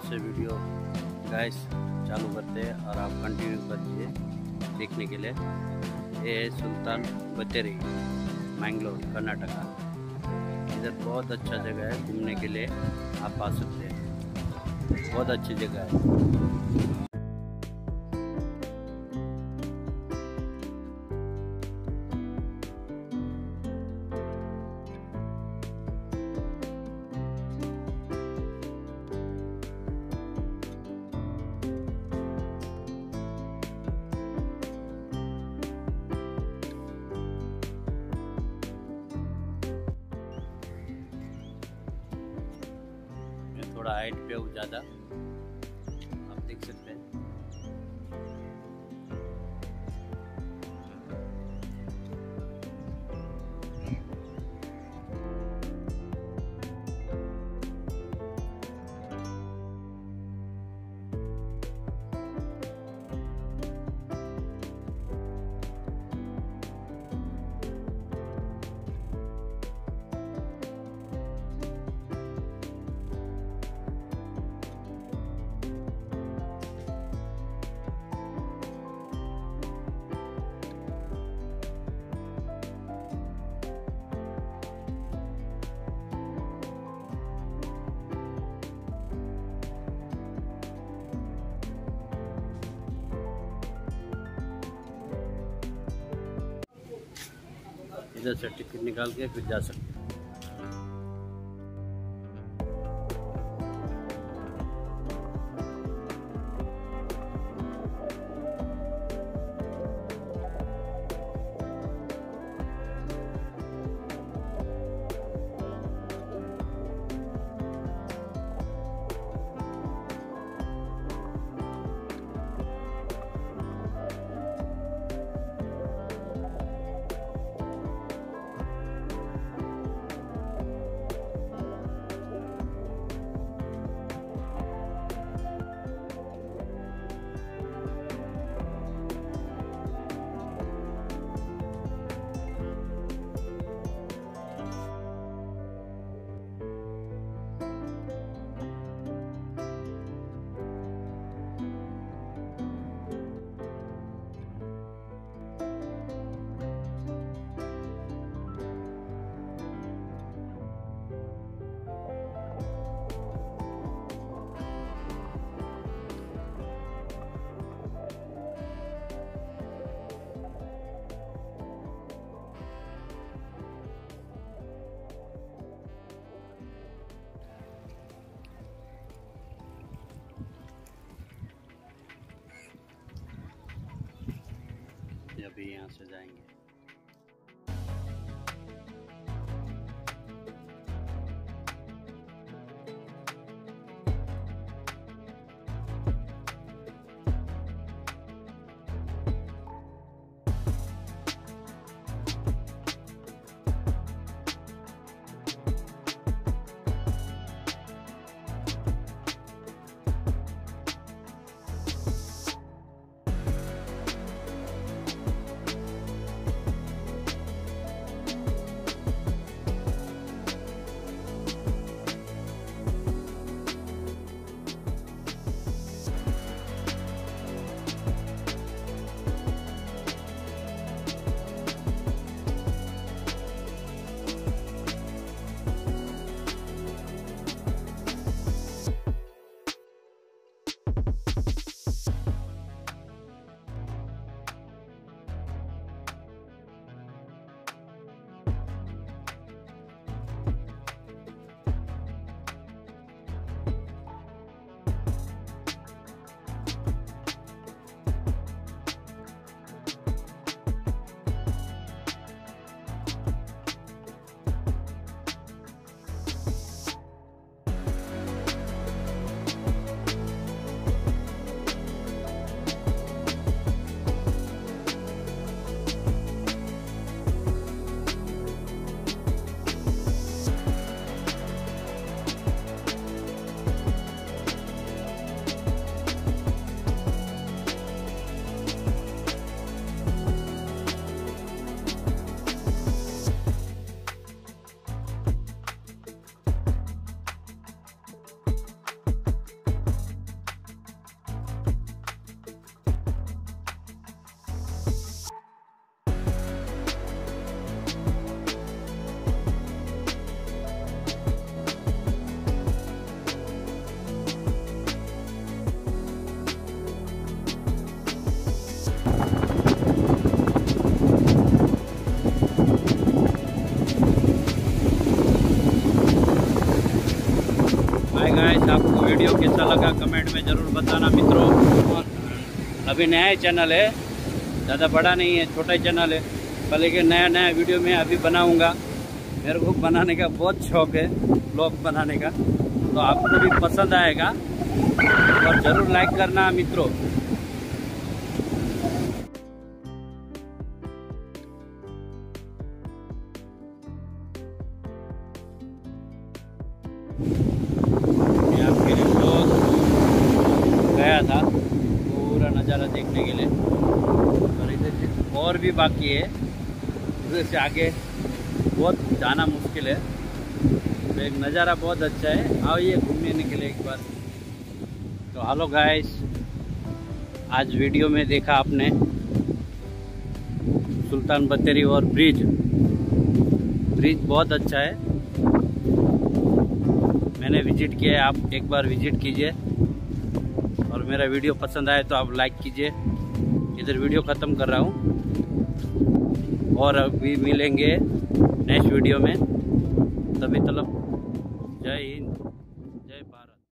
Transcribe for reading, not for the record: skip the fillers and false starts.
से video guys चालू करते हैं और आप कंटिन्यू करिए देखने के लिए। ये है सुल्तान बतेरी, मैंगलोर, कर्नाटका। इधर बहुत अच्छा जगह है घूमने के लिए, आप आ सकते हैं, बहुत अच्छी जगह है। थोड़ा हाइट पे हो ज़्यादा, आप देख सकते हैं। इधर से टिकट निकाल के फिर जा सकते हैं। अभी यहाँ से जाएंगे। हाय गाइस, आपको वीडियो कैसा लगा कमेंट में ज़रूर बताना मित्रों। और अभी नया ही चैनल है, ज़्यादा बड़ा नहीं है, छोटा ही चैनल है, पर लेकिन नया वीडियो मैं अभी बनाऊंगा। मेरे को बनाने का बहुत शौक़ है, ब्लॉग बनाने का, तो आपको भी पसंद आएगा और ज़रूर लाइक करना मित्रों। मैं आपके लिए ब्लॉग गया था पूरा नज़ारा देखने के लिए, और इधर से और भी बाकी है, इधर से आगे बहुत जाना मुश्किल है। तो एक नज़ारा बहुत अच्छा है, आइए घूमने के लिए एक बार। तो हेलो गाइस, आज वीडियो में देखा आपने सुल्तान बतेरी और ब्रिज बहुत अच्छा है, मैंने विजिट किया है, आप एक बार विजिट कीजिए। और मेरा वीडियो पसंद आए तो आप लाइक कीजिए। इधर वीडियो ख़त्म कर रहा हूँ और अभी मिलेंगे नेक्स्ट वीडियो में, तभी तक जय हिंद।